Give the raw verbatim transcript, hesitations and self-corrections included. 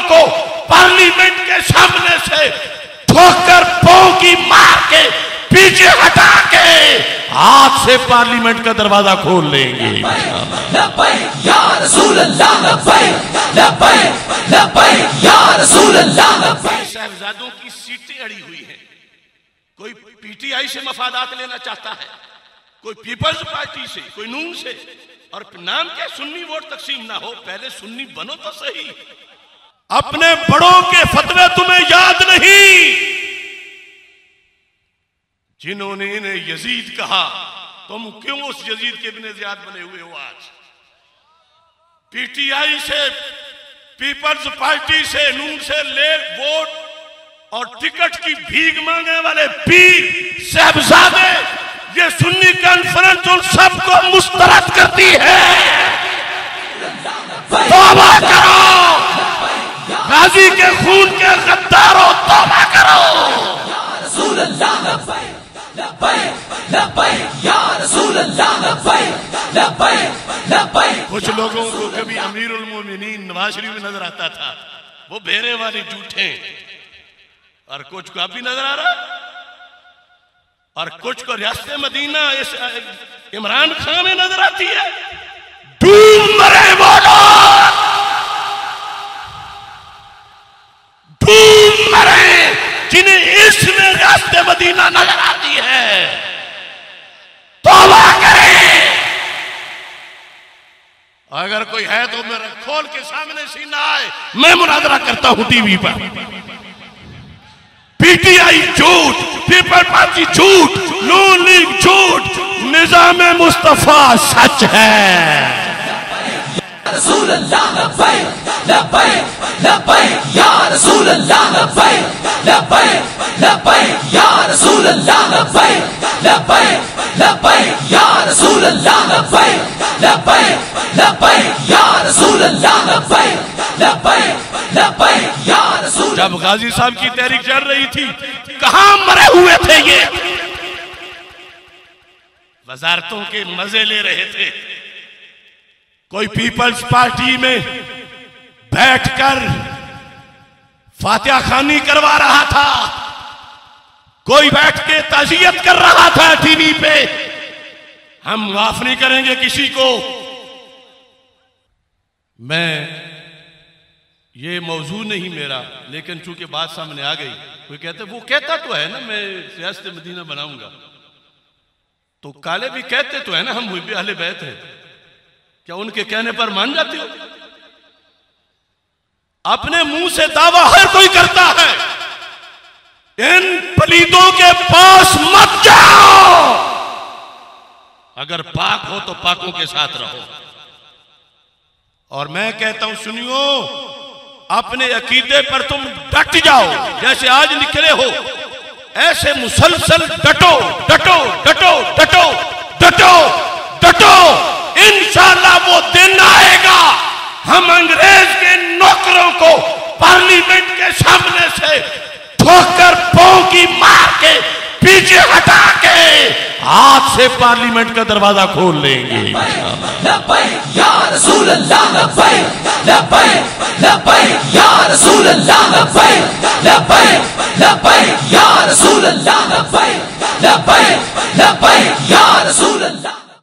को पार्लियामेंट के सामने से ठोकर भौंकी मार के पीछे हटा के हाथ से पार्लियामेंट का दरवाजा खोल लेंगे। साहबजादों की सीटें अड़ी हुई हैं। कोई पीटीआई से मफादात लेना चाहता है, कोई पीपल्स पार्टी से, कोई नून से, और नाम क्या सुन्नी वोट तकसीम ना हो। पहले सुन्नी बनो तो सही। अपने बड़ों के फतवे तुम्हें याद नहीं जिन्होंने इन्हें यजीद कहा। तुम क्यों उस यजीद के इब्ने ज़ियाद बने हुए हो? आज पीटीआई से, पीपल्स पार्टी से, नून से ले वोट और टिकट की भीख मांगने वाले पीर साहबजादे, ये सुन्नी कॉन्फ्रेंस उन सबको मुस्तरद करती है। तौबा करो, गाजी के खून के गद्दारों, तौबा करो। कुछ लोगों को कभी अमीरुल मोमिनीन नवाज शरीफ में नजर आता था, वो बेरे वाले झूठे, और कुछ को अब भी नजर आ रहा, और कुछ को रियासत मदीना इस इमरान खान में नजर आती है। डूब मरे वो लोग, डूब मरे जिन्हें इसमें रियासत मदीना नजर आती है। तौबा करें। अगर कोई है तो मेरा खोल के सामने सीना आए, मैं मुनाजरा करता हूं टीवी पर। पीटीआई झूठ, पीपल पार्टी झूठ, नून लीग झूठ, निजाम मुस्तफा सच है। रसूल अल्लाह लब्बैक लब्बैक लब्बैक या रसूल अल्लाह लब्बैक लब्बैक लब्बैक या रसूल अल्लाह लब्बैक लब्बैक लब्बैक या रसूल अल्लाह लब्बैक लब्बैक लब्बैक या रसूल अल्लाह लब्बैक लब्बैक लब्बैक या रसूल। जब गाजी साहब की तहरीक चल रही थी, कहां मरे हुए थे ये? वजारतों के मजे ले रहे थे। कोई पीपल्स पार्टी में बैठकर फातिहा खानी करवा रहा था, कोई बैठ के ताज़ियत कर रहा था टीवी पे। हम माफ नहीं करेंगे किसी को। मैं ये मौजू नहीं मेरा, लेकिन चूंकि बात सामने आ गई, कोई कहते वो कहता तो है ना मैं सियासत मदीना बनाऊंगा, तो काले भी कहते तो है ना हम भी अहले बैत हैं, क्या उनके कहने पर मान जाते हो? अपने मुंह से दावा हर कोई करता है, इन पलीदों के पास मत जाओ। अगर पाक हो तो पाकों के साथ रहो। और मैं कहता हूं सुनियो, अपने अकीदे पर तुम डट जाओ। जैसे आज निकले हो, ऐसे मुसलसल डटो डटो डटो डटो डटो डटो। इंशाअल्लाह वो दिन आएगा, हम अंग्रेज के नौकरों को पार्लियामेंट के सामने से ठोकर भौंकी मार के पीछे हटा के हाथ से पार्लियामेंट का दरवाजा खोल लेंगे। लब्बैक या रसूल अल्लाह लब्बैक लब्बैक लब्बैक या रसूल अल्लाह लब्बैक लब्बैक लब्बैक या रसूल अल्लाह लब्बैक लब्बैक लब्बैक या रसूल अल्लाह।